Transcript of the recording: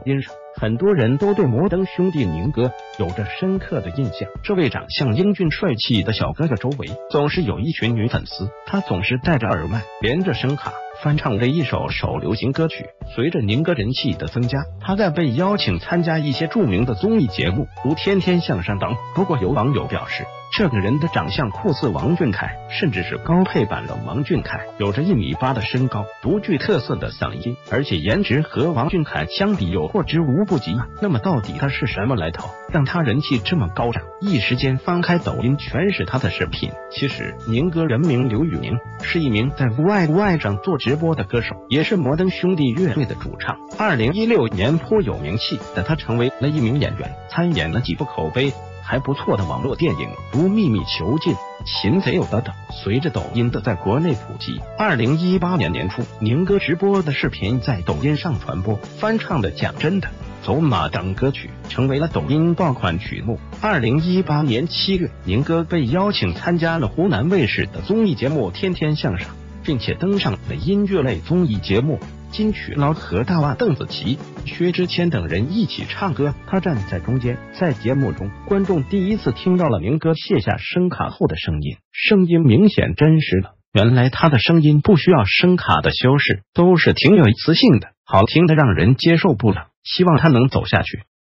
音上，很多人都对摩登兄弟宁哥有着深刻的印象。这位长相英俊帅气的小哥哥周围总是有一群女粉丝，他总是戴着耳麦，连着声卡翻唱着一首流行歌曲。随着宁哥人气的增加，他在被邀请参加一些著名的综艺节目，如《天天向上》等。不过有网友表示，这个人的长相酷似王俊凯，甚至是高配版的王俊凯，有着1.8米的身高，独具特色的嗓音，而且颜值和王俊凯相比有过之无不及。那么到底他是什么来头，让他人气这么高涨？一时间翻开抖音全是他的视频。其实宁哥人名刘宇宁，是一名在无爱上做直播的歌手，也是摩登兄弟乐队的主唱。2016年颇有名气的他成为了一名演员，参演了几部口碑还不错的网络电影，如《秘密囚禁》、《擒贼有》等等。随着抖音的在国内普及，2018年年初，宁哥直播的视频在抖音上传播，翻唱的《讲真的》、《走马》等歌曲成为了抖音爆款曲目。2018年7月，宁哥被邀请参加了湖南卫视的综艺节目《天天向上》，并且登上了音乐类综艺节目金曲捞和大腕邓紫棋、薛之谦等人一起唱歌，他站在中间。在节目中，观众第一次听到了宁哥卸下声卡后的声音，声音明显真实了。原来他的声音不需要声卡的修饰，都是挺有磁性的，好听的让人接受不了。希望他能走下去。